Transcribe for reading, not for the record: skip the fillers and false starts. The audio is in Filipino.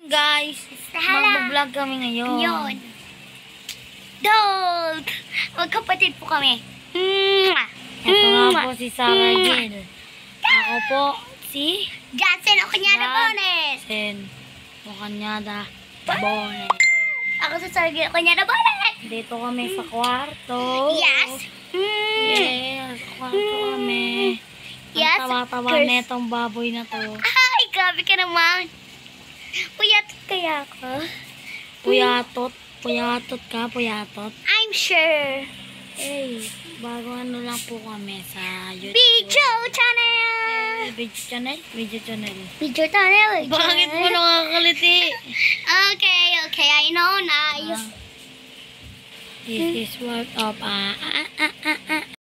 guys, mag-vlog kami ngayon. Yun. Dog! Magkapatid po kami. Ito nga po si Sarah Jill. Ako po si Jansen o Kanyada Bones. Sen o Kanyada Bones. Ako sa Sargil o Kanyada Bones. Dito kami sa kwarto. Yes. Yes, sa kwarto kami. Yes, Ang tawa-tawa girls. netong baboy na to. Ay, grabe ka naman. Puyat kaya ako. Puyatot. Puyatot ka, puyatot. I'm sure. Hey, bago ano lang po kami sa YouTube. Video channel. Video channel? Video channel. Video channel. Bakit mo nakakaliti? Okay, I know na. This is what of